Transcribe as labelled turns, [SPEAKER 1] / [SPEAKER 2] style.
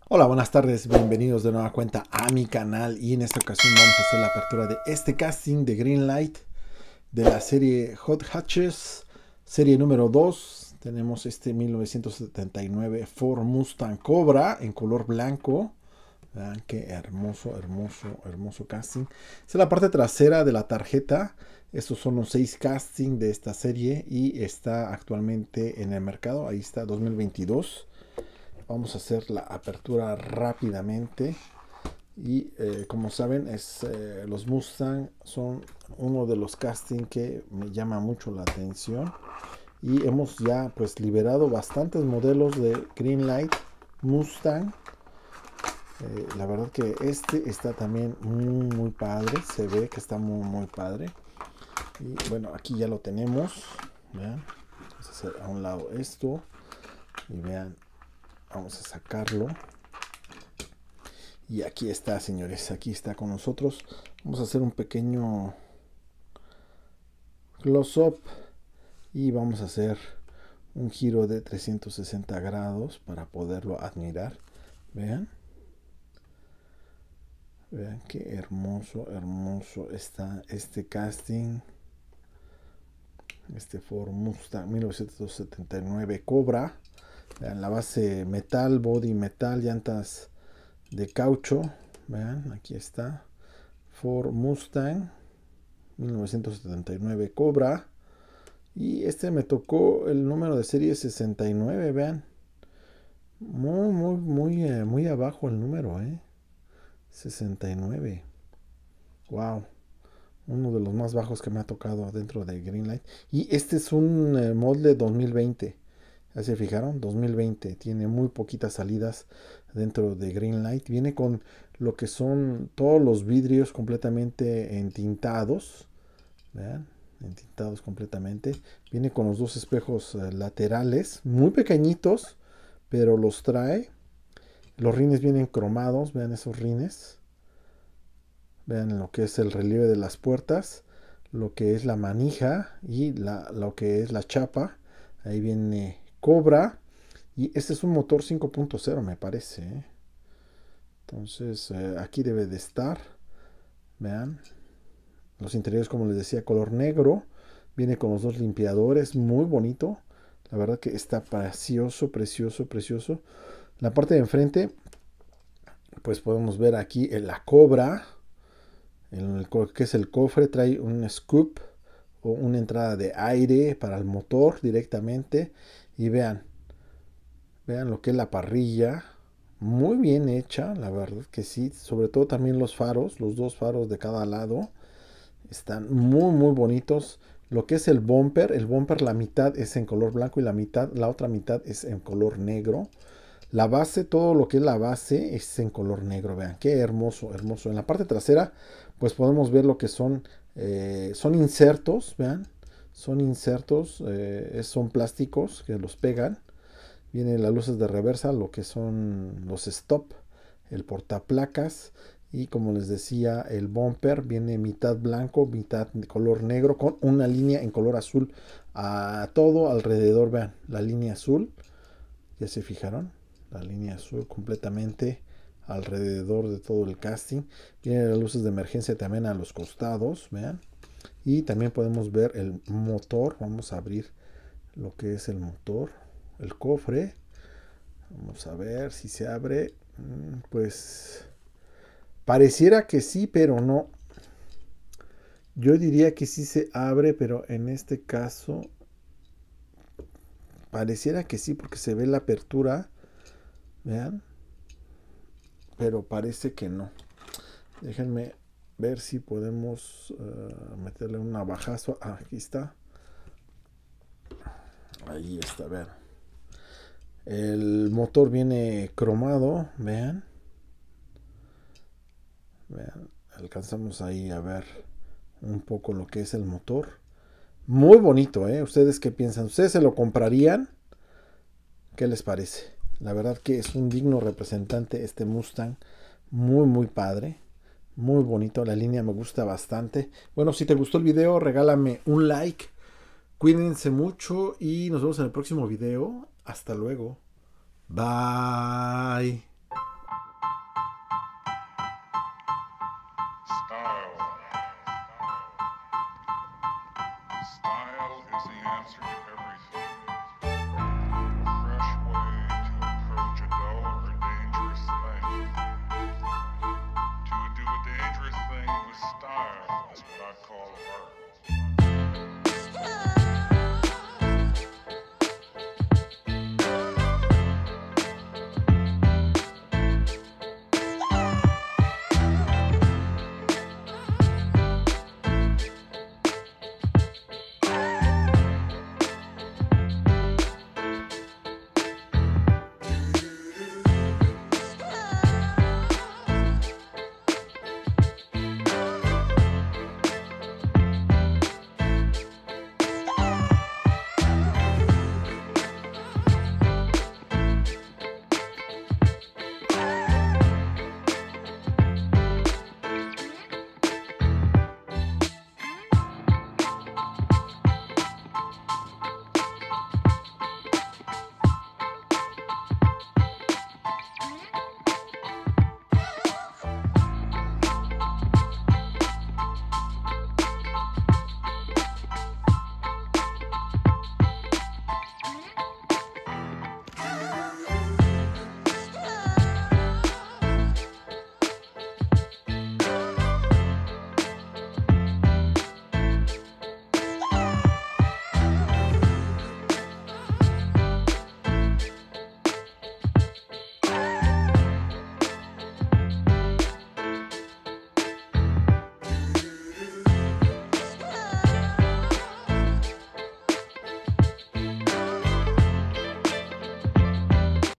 [SPEAKER 1] Hola, buenas tardes, bienvenidos de nueva cuenta a mi canal y en esta ocasión vamos a hacer la apertura de este casting de Greenlight de la serie Hot Hatches, serie número 2. Tenemos este 1979 Ford Mustang Cobra en color blanco. Vean qué hermoso, hermoso, hermoso casting. Esta es la parte trasera de la tarjeta. Estos son los 6 castings de esta serie y está actualmente en el mercado. Ahí está, 2022. Vamos a hacer la apertura rápidamente. Y como saben, los Mustang son uno de los castings que me llama mucho la atención. Y hemos ya pues liberado bastantes modelos de Greenlight Mustang. La verdad que este está también muy padre. Se ve que está muy padre. Y bueno, aquí ya lo tenemos. Vean. Vamos a hacer a un lado esto. Y vean. Vamos a sacarlo. Y aquí está, señores. Aquí está con nosotros. Vamos a hacer un pequeño close-up. Y vamos a hacer un giro de 360 grados para poderlo admirar. Vean. Vean qué hermoso, hermoso está este casting. Este Ford Mustang 1979 Cobra. Vean la base metal, body metal, llantas de caucho. Vean, aquí está. Ford Mustang 1979 Cobra. Y este me tocó el número de serie 69. Vean. Muy abajo el número, 69. Wow. Uno de los más bajos que me ha tocado dentro de Greenlight. Y este es un molde 2020. ¿Ya se fijaron? 2020. Tiene muy poquitas salidas dentro de Greenlight. Viene con lo que son todos los vidrios completamente entintados. Vean, entintados completamente. Viene con los dos espejos laterales, muy pequeñitos, pero los trae. Los rines vienen cromados. Vean esos rines. Vean lo que es el relieve de las puertas, lo que es la manija y lo que es la chapa. Ahí viene Cobra. Y este es un motor 5.0 me parece. Entonces aquí debe de estar. Vean. Los interiores, como les decía, color negro. Viene con los dos limpiadores. Muy bonito. La verdad que está precioso, precioso, precioso. La parte de enfrente, pues podemos ver aquí la Cobra. Que es el cofre, trae un scoop o una entrada de aire para el motor directamente. Y vean lo que es la parrilla, muy bien hecha, la verdad que sí. Sobre todo también los faros, los dos faros de cada lado están muy bonitos. Lo que es el bumper la mitad es en color blanco y la otra mitad es en color negro. La base, todo lo que es la base es en color negro. Vean, qué hermoso, hermoso. En la parte trasera, pues podemos ver lo que son insertos. Vean, son insertos, son plásticos que los pegan. Vienen las luces de reversa, lo que son los stop, el portaplacas. Y como les decía, el bumper viene mitad blanco, mitad de color negro, con una línea en color azul a todo alrededor. Vean, la línea azul. ¿Ya se fijaron? La línea azul completamente alrededor de todo el casting. Vienen las luces de emergencia también a los costados, vean. Y también podemos ver el motor. Vamos a abrir lo que es el motor, el cofre. Vamos a ver si se abre. Pues pareciera que sí, pero no. Yo diría que sí se abre, pero en este caso pareciera que sí, porque se ve la apertura. Vean. Pero parece que no. Déjenme ver si podemos meterle un navajazo. Aquí está. Ahí está, vean. El motor viene cromado, vean. Vean, alcanzamos ahí a ver un poco lo que es el motor. Muy bonito, ¿eh? ¿Ustedes qué piensan? ¿Ustedes se lo comprarían? ¿Qué les parece? La verdad que es un digno representante este Mustang. Muy padre. Muy bonito, la línea me gusta bastante. Bueno, si te gustó el video, regálame un like. Cuídense mucho y nos vemos en el próximo video. Hasta luego. Bye.
[SPEAKER 2] Style is the answer to